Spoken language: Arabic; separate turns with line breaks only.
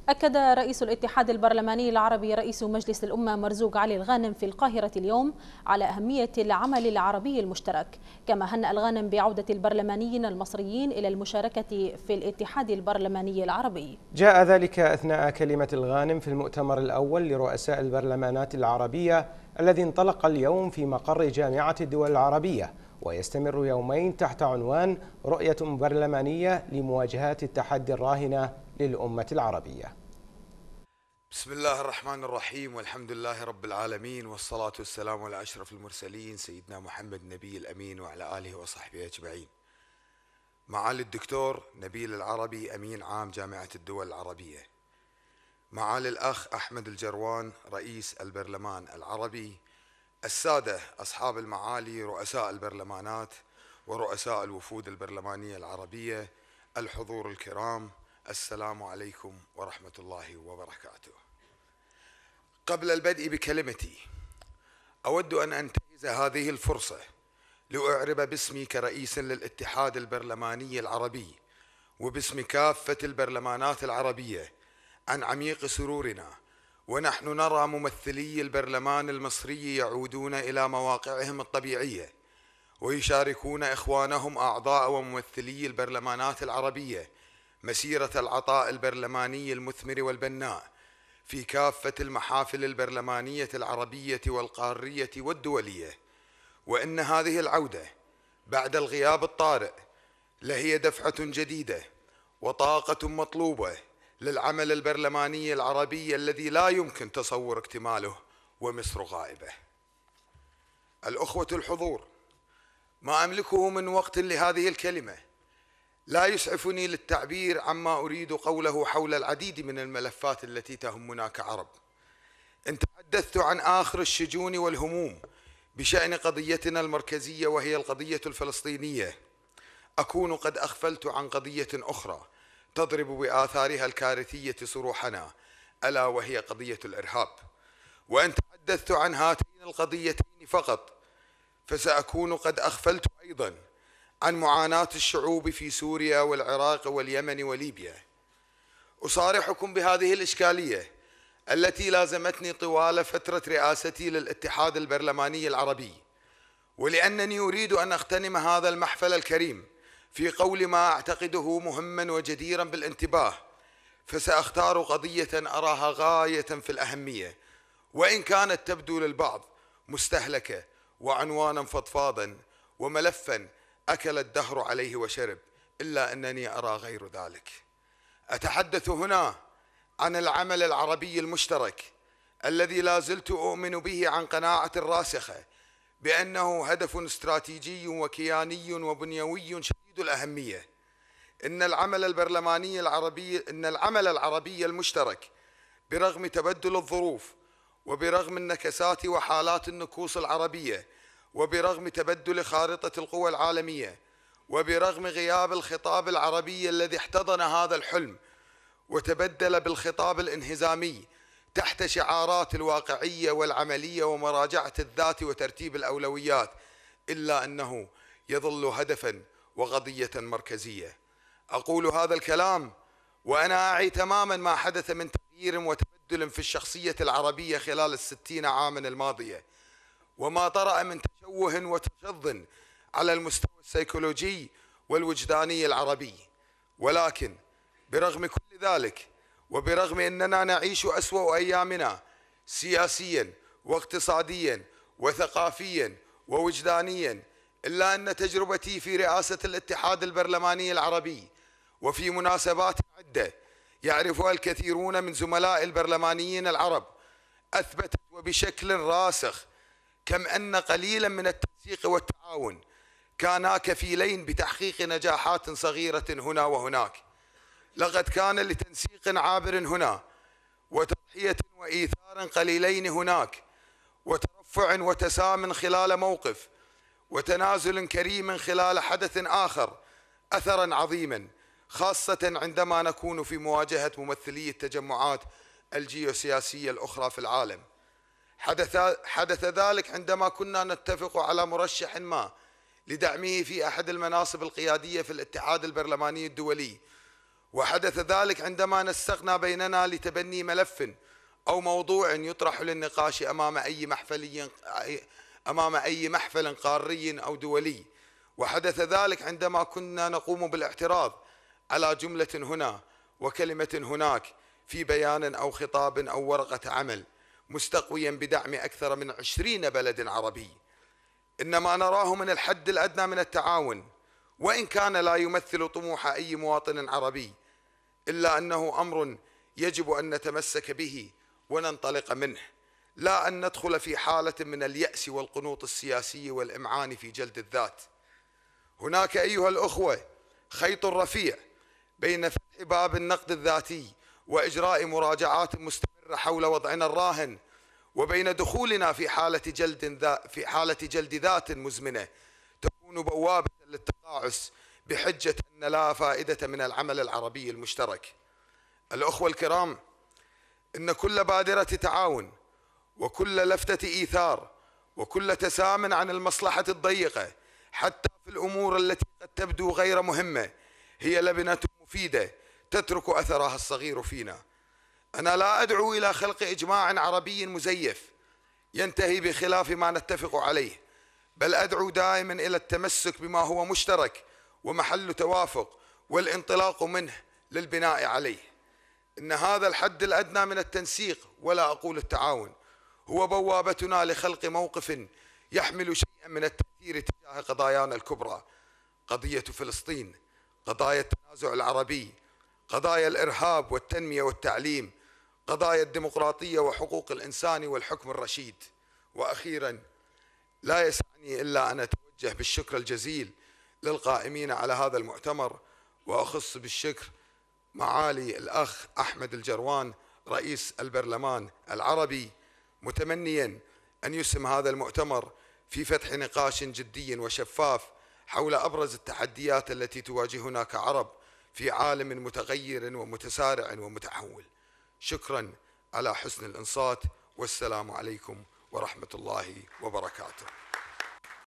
أكد رئيس الاتحاد البرلماني العربي رئيس مجلس الأمة مرزوق علي الغانم في القاهرة اليوم على أهمية العمل العربي المشترك، كما هنأ الغانم بعودة البرلمانيين المصريين إلى المشاركة في الاتحاد البرلماني العربي.
جاء ذلك أثناء كلمة الغانم في المؤتمر الأول لرؤساء البرلمانات العربية الذي انطلق اليوم في مقر جامعة الدول العربية، ويستمر يومين تحت عنوان رؤية برلمانية لمواجهات التحدي الراهنة للأمة العربية.
بسم الله الرحمن الرحيم، والحمد لله رب العالمين، والصلاة والسلام على أشرف المرسلين سيدنا محمد النبي الأمين وعلى آله وصحبه أجمعين. معالي الدكتور نبيل العربي أمين عام جامعة الدول العربية، معالي الأخ أحمد الجروان رئيس البرلمان العربي، السادة أصحاب المعالي رؤساء البرلمانات ورؤساء الوفود البرلمانية العربية، الحضور الكرام، السلام عليكم ورحمة الله وبركاته. قبل البدء بكلمتي أود أن أنتهز هذه الفرصة لأعرب باسمي كرئيس للاتحاد البرلماني العربي وباسم كافة البرلمانات العربية عن عميق سرورنا ونحن نرى ممثلي البرلمان المصري يعودون إلى مواقعهم الطبيعية ويشاركون إخوانهم أعضاء وممثلي البرلمانات العربية مسيرة العطاء البرلماني المثمر والبناء في كافة المحافل البرلمانية العربية والقارية والدولية، وإن هذه العودة بعد الغياب الطارئ لهي دفعة جديدة وطاقة مطلوبة للعمل البرلماني العربي الذي لا يمكن تصور اكتماله ومصر غائبة. الأخوة الحضور، ما أملكه من وقت لهذه الكلمة لا يسعفني للتعبير عما أريد قوله حول العديد من الملفات التي تهمنا كعرب. إن تحدثت عن آخر الشجون والهموم بشأن قضيتنا المركزية وهي القضية الفلسطينية، أكون قد أغفلت عن قضية أخرى تضرب بآثارها الكارثية صروحنا، ألا وهي قضية الإرهاب. وإن تحدثت عن هاتين القضيتين فقط فسأكون قد أغفلت أيضا عن معاناة الشعوب في سوريا والعراق واليمن وليبيا. أصارحكم بهذه الإشكالية التي لازمتني طوال فترة رئاستي للاتحاد البرلماني العربي، ولأنني أريد أن أغتنم هذا المحفل الكريم في قول ما أعتقده مهما وجديرا بالانتباه، فسأختار قضية أراها غاية في الأهمية وإن كانت تبدو للبعض مستهلكة وعنوانا فضفاضا وملفا أكل الدهر عليه وشرب، إلا أنني أرى غير ذلك. أتحدث هنا عن العمل العربي المشترك الذي لا زلت أؤمن به عن قناعة راسخة بأنه هدف استراتيجي وكياني وبنيوي شديد الأهمية. إن العمل العربي المشترك برغم تبدل الظروف وبرغم النكسات وحالات النكوص العربية وبرغم تبدل خارطة القوى العالمية وبرغم غياب الخطاب العربي الذي احتضن هذا الحلم وتبدل بالخطاب الانهزامي تحت شعارات الواقعية والعملية ومراجعة الذات وترتيب الأولويات، إلا أنه يظل هدفا وقضية مركزية. أقول هذا الكلام وأنا أعي تماما ما حدث من تغيير وتبدل في الشخصية العربية خلال 60 عاما الماضية، وما طرأ من تشوه وتشظ على المستوى السيكولوجي والوجداني العربي. ولكن برغم كل ذلك وبرغم أننا نعيش أسوأ أيامنا سياسيا واقتصاديا وثقافيا ووجدانيا، إلا أن تجربتي في رئاسة الاتحاد البرلماني العربي وفي مناسبات عدة يعرفها الكثيرون من زملاء البرلمانيين العرب أثبتت وبشكل راسخ كم أن قليلا من التنسيق والتعاون كانا كفيلين بتحقيق نجاحات صغيرة هنا وهناك. لقد كان لتنسيق عابر هنا وتضحية وإيثار قليلين هناك وترفع وتسام خلال موقف وتنازل كريم خلال حدث آخر أثرا عظيما، خاصة عندما نكون في مواجهة ممثلي التجمعات الجيوسياسية الأخرى في العالم. حدث ذلك عندما كنا نتفق على مرشح ما لدعمه في أحد المناصب القيادية في الاتحاد البرلماني الدولي، وحدث ذلك عندما نسقنا بيننا لتبني ملف أو موضوع يطرح للنقاش أمام أي محفل قاري أو دولي، وحدث ذلك عندما كنا نقوم بالاعتراض على جملة هنا وكلمة هناك في بيان أو خطاب أو ورقة عمل مستقويا بدعم أكثر من 20 بلد عربي. إنما نراه من الحد الأدنى من التعاون، وإن كان لا يمثل طموح أي مواطن عربي، إلا أنه أمر يجب أن نتمسك به وننطلق منه، لا أن ندخل في حالة من اليأس والقنوط السياسي والإمعان في جلد الذات. هناك أيها الأخوة خيط رفيع بين فتح باب النقد الذاتي وإجراء مراجعات مستمرة حول وضعنا الراهن، وبين دخولنا في حالة جلد ذات مزمنة تكون بوابة للتقاعس بحجة أن لا فائدة من العمل العربي المشترك. الأخوة الكرام، إن كل بادرة تعاون وكل لفتة إيثار وكل تسام عن المصلحة الضيقة حتى في الأمور التي قد تبدو غير مهمة هي لبنة مفيدة تترك أثرها الصغير فينا. أنا لا أدعو إلى خلق إجماع عربي مزيف ينتهي بخلاف ما نتفق عليه، بل أدعو دائما إلى التمسك بما هو مشترك ومحل توافق والانطلاق منه للبناء عليه. إن هذا الحد الأدنى من التنسيق، ولا أقول التعاون، هو بوابتنا لخلق موقف يحمل شيئا من التأثير تجاه قضايانا الكبرى: قضية فلسطين، قضايا التنازع العربي، قضايا الإرهاب والتنمية والتعليم، قضايا الديمقراطية وحقوق الإنسان والحكم الرشيد. وأخيرا، لا يسعني إلا أن أتوجه بالشكر الجزيل للقائمين على هذا المؤتمر، وأخص بالشكر معالي الأخ أحمد الجروان رئيس البرلمان العربي، متمنيا أن يسهم هذا المؤتمر في فتح نقاش جدي وشفاف حول أبرز التحديات التي تواجهنا كعرب في عالم متغير ومتسارع ومتحول. شكرا على حسن الإنصات، والسلام عليكم ورحمة الله وبركاته.